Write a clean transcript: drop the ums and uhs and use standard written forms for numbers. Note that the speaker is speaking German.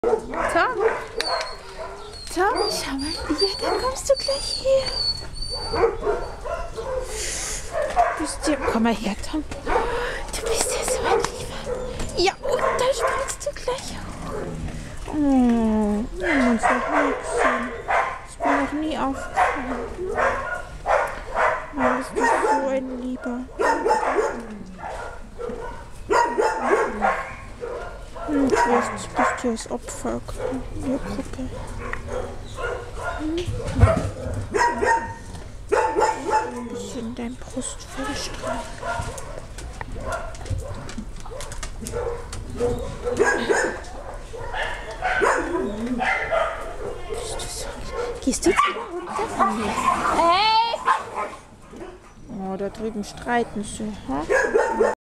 Tom, Tom, schau mal hier, dann kommst du gleich her. Komm mal her, Tom. Du bist ja so ein Lieber. Ja, und da springst du gleich hoch. Oh, man sagt nichts. Ist mir noch nie aufgefallen. Oh, bist du so ein Lieber. Du bist ja das Opfer in der Gruppe. Ein bisschen dein Brustfell streichen. Gehst du jetzt wieder runter? Hey! Oh, da drüben streiten sie. Hm?